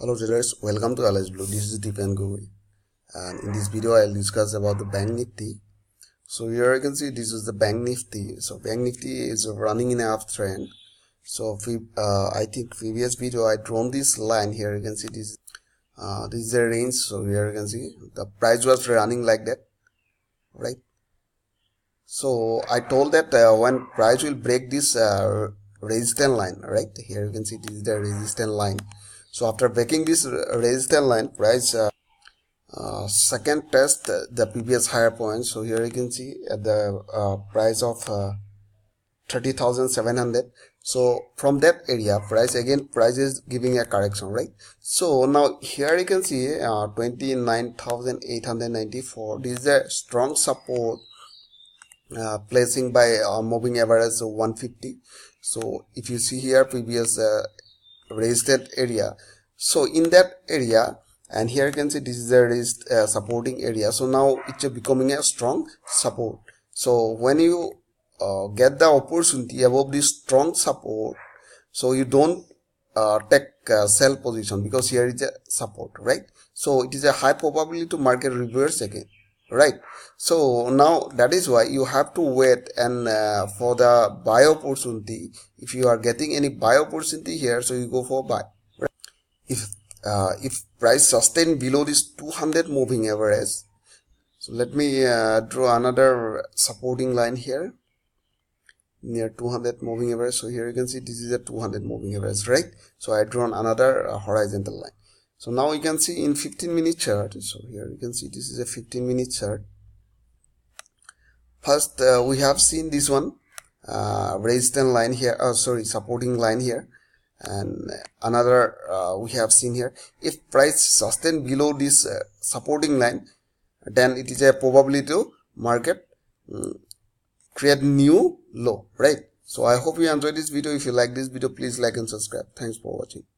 Hello traders, welcome to Aliceblue. This is Deep and Google, and in this video I'll discuss about the Bank Nifty. So here you can see this is the Bank Nifty. So Bank Nifty is running in an uptrend. So I think previous video I drawn this line. Here you can see this is the range. So here you can see the price was running like that, right? So I told that when price will break this resistance line, right? Here you can see this is the resistance line. So after breaking this resistance line, price second test the previous higher point. So here you can see at the price of 30,700. So from that area, price is giving a correction, right? So now here you can see 29,894. This is a strong support placing by moving average 150. So if you see here previous resistant area, so in that area, and here you can see this is the supporting area. So now it's becoming a strong support. So when you get the opportunity above this strong support, so you don't take sell position, because here is a support, right? So it is a high probability to market reverse again, right? So now that is why you have to wait and for the buy opportunity. If you are getting any buy opportunity here, so you go for buy, right? If price sustain below this 200 moving average, so let me draw another supporting line here near 200 moving average. So here you can see this is a 200 moving average, right? So I drawn another horizontal line. So now you can see in 15-minute chart. So here you can see this is a 15-minute chart. First we have seen this one resistance line here, supporting line here, and another we have seen here. If price sustain below this supporting line, then it is a probability to market create new low, right? So I hope you enjoyed this video. If you like this video, please like and subscribe. Thanks for watching.